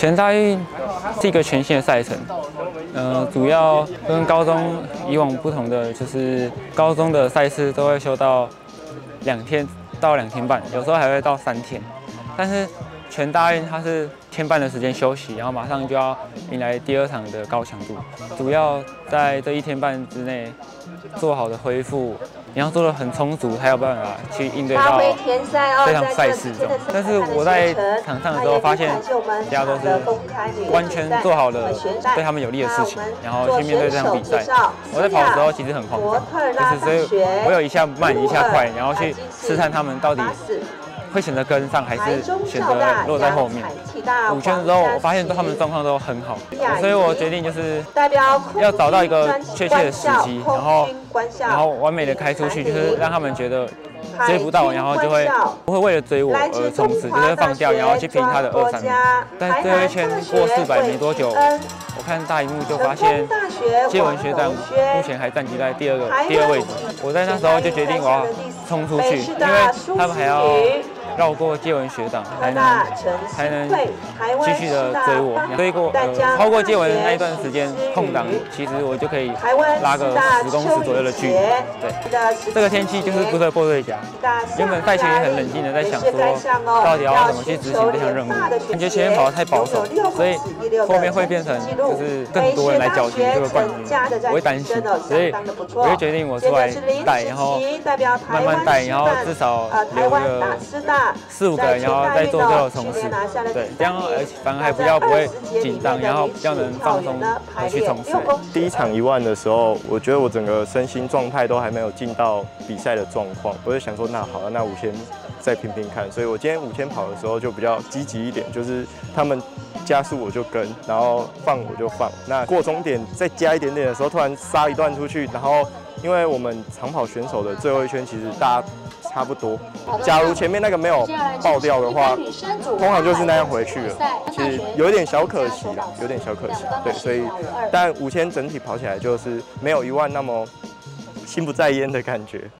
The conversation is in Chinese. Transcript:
全大运是一个全新的赛程，主要跟高中以往不同的，就是高中的赛事都会休到2天到2天半，有时候还会到3天。但是全大运它是1天半的时间休息，然后马上就要迎来第2场的高强度，主要在这1天半之内做好的恢复。 你要做的很充足，才有办法去应对到这场赛事中。但是我在场上的时候发现，大家都是完全做好了对他们有利的事情，然后去面对这场比赛。我在跑的时候其实很慌张，所以我有一下慢一下快，然后去试探他们到底会选择跟上，还是选择落在后面。5圈的时候，我发现他们的状况都很好，所以我决定就是要找到一个确切的时机，然后完美的开出去，就是让他们觉得追不到，然后就会不会为了追我而冲刺，就是放掉，然后去拼他的2、3米。但最后一圈过400没多久，我看大荧幕就发现介文学长目前还占据在第二位置。我在那时候就决定我要冲出去，因为他们还要绕过介文学长，才能继续的追我。超过介文那一段时间空档，其实我就可以拉个10公尺左右的距离。对，这个天气就是不测破对甲。原本赛前也很冷静的在想说，到底要怎么去执行这项任务。感觉前面跑得太保守，所以后面会变成就是更多人来角逐这个冠军，我会担心，所以我就决定我出来带，然后慢慢带，然后至少留个4、5个人，然后再做最后冲刺。对，这样反而还不会紧张，然后比较能放松的去冲刺。 第1场10000的时候，我觉得我整个身心状态都还没有进到比赛的状况，我就想说，那好了，那5000再拼拼看。所以我今天5000跑的时候就比较积极一点，就是他们加速我就跟，然后放我就放。那过终点再加一点点的时候，突然杀一段出去，然后因为我们长跑选手的最后1圈其实大家差不多，假如前面那个没有爆掉的话，通常就是那样回去了。其实有一点小可惜啦，有点小可惜。对，所以但5000整体跑起来就是没有10000那么心不在焉的感觉。